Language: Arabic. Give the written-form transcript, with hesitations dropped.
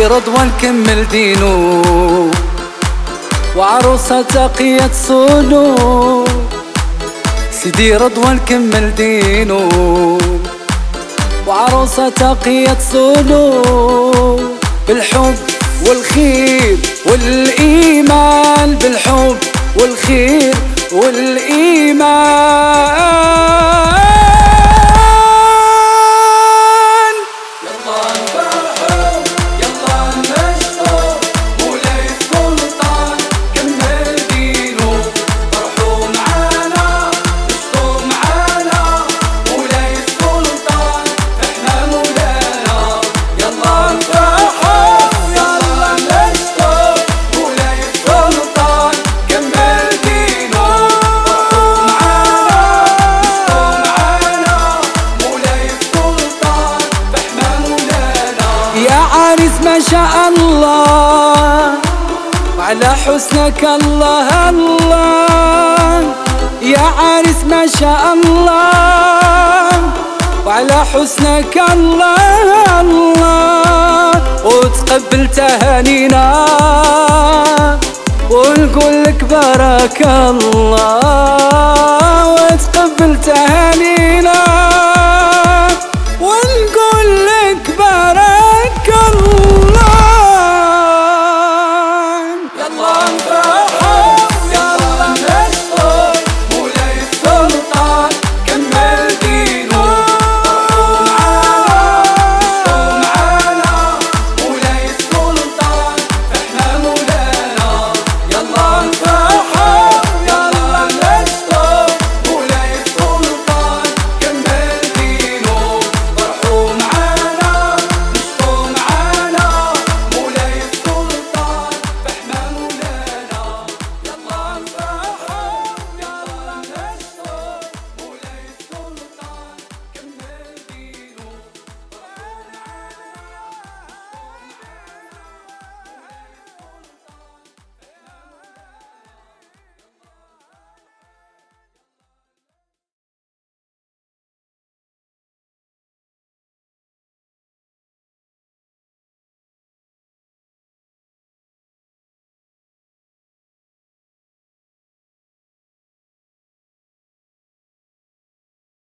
سيدي رضوان كمل دينو، وعروسة تقية صونو. سيدي رضوان كمل دينو، وعروسة تقية صونو. بالحب والخير والإيمان، بالحب والخير والإيمان. ما شاء الله وعلى حسنك الله الله. يا عريس ما شاء الله وعلى حسنك الله الله. وتقبل تهانينا ونقول لك بارك الله.